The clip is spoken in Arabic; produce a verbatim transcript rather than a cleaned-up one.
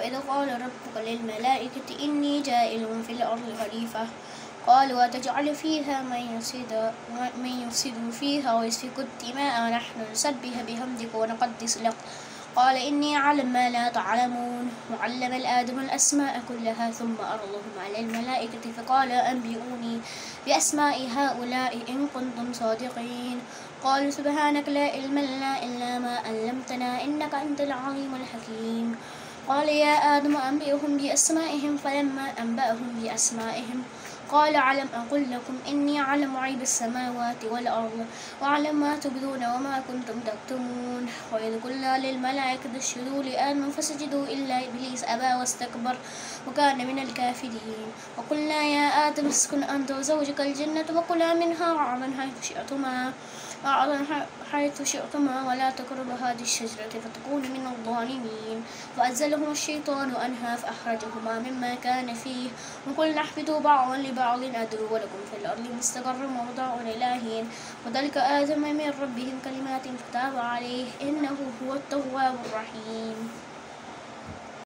وإذ قال ربك للملائكة إني جائل في الأرض خليفة قالوا وتجعل فيها من يفسد من يفسد فيها ويسفك الدماء نحن نسبح بحمدك ونقدس لك قال إني أعلم ما لا تعلمون وعلم الآدم الأسماء كلها ثم عرضهم على الملائكة فقال أنبئوني بأسماء هؤلاء إن كنتم صادقين قالوا سبحانك لا علم لنا إلا ما علمتنا إنك أنت العليم الحكيم قال يا آدم أنبئهم بأسمائهم فلما أنبأهم بأسمائهم قال ألم أقل لكم إني أعلم غيب السماوات والأرض وأعلم ما تبدون وما كنتم تكتمون وإذ قلنا للملائكة اسجدوا لآدم فسجدوا إلا إبليس أبى واستكبر وكان من الكافرين وقلنا يا آدم اسكن أنت وزوجك الجنة وكلا منها رغدا حيث شئتما حيث شئتما ولا تقربا هذه الشجرة فتكونوا من الظالمين فأزلهما الشيطان عنها فأخرجهما مما كان فيه وقلنا اهبطوا بعضا لبعض عدو ولكم في الأرض مستقر ومتاع إلى حين وذلك آدم من ربهم كلمات فتاب عليه إنه هو التواب الرحيم.